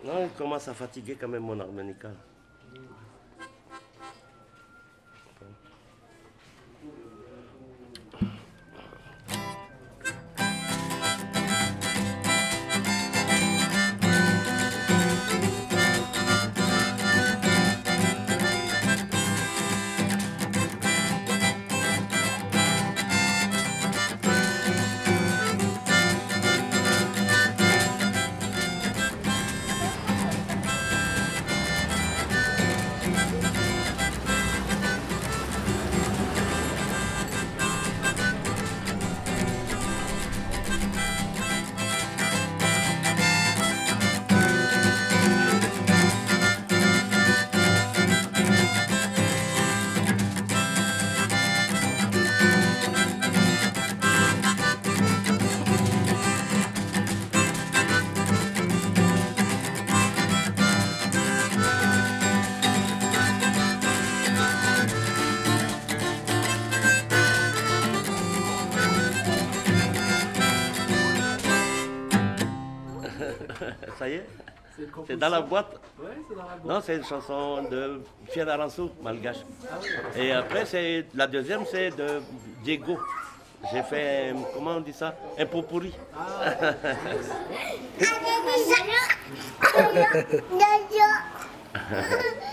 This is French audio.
Non, il commence à fatiguer quand même mon harmonica. Ça y est? C'est dans la boîte? Ouais, c'est dans la boîte. Non, c'est une chanson de Pierre Aransou, malgache. Et après, c'est la deuxième, c'est de Diego. J'ai fait, comment on dit ça? Un pot pourri. Ah.